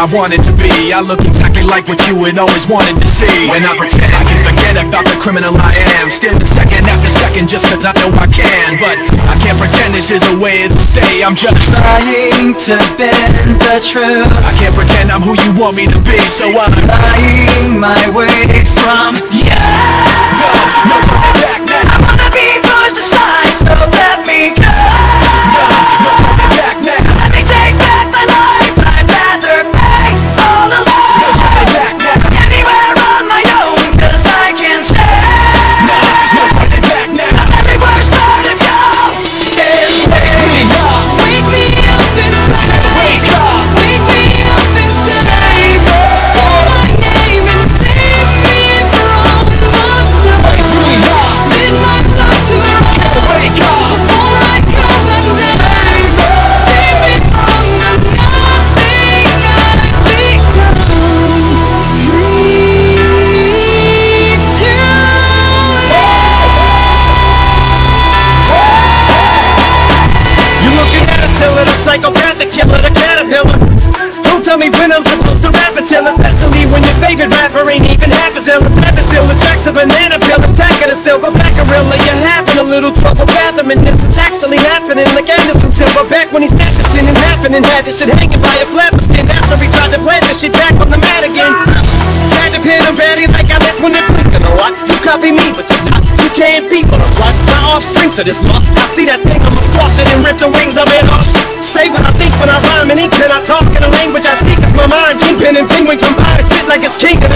I wanted to be. I look exactly like what you had always wanted to see. And I pretend I can forget about the criminal I am, stealing second after second just cause I know I can. But I can't pretend this is a way to stay. I'm just trying to bend the truth. I can't pretend I'm who you want me to be, so I'm lying my way from you. No turning back now. I wanna be pushed aside, so let me go. No turning back now. Let me take back my life. I'd rather pay all alone. No turning back now. Anywhere on my own, cause I can stay. No turning back now. Every worst part of you is me. Wake me up inside. Wake up. Wake me up inside. Call my name and save me from the dark. Bid my blood to run. Wake up. Before I come and die. Save me from the nothing I've become. Needs you. You looking at a tiller, the psychopath, the killer, the caterpillar. Don't tell me when I'm supposed to rap until, especially when your favorite rapper ain't even half as ill as ever still. The tracks a banana peel, attack of the silverback gorilla. You're having a little trouble fathoming this is actually happening. Like Anderson Silverback when he snapped the shit in half and then had this shit hanging by a flapper skin after he tried to plant this shit back on the mat again. Tried to pin him ready like I left when they're blinking a lot. You copy me, but you're not. You can't beat what I'm plus. My offspring to this lost. I see that thing, I'ma squash it and rip the wings of it off. Say what I think when I rhyme and ink, then I talk in a language I speak. It's my mind, Kingpin and Penguin combined. Spit like it's king of the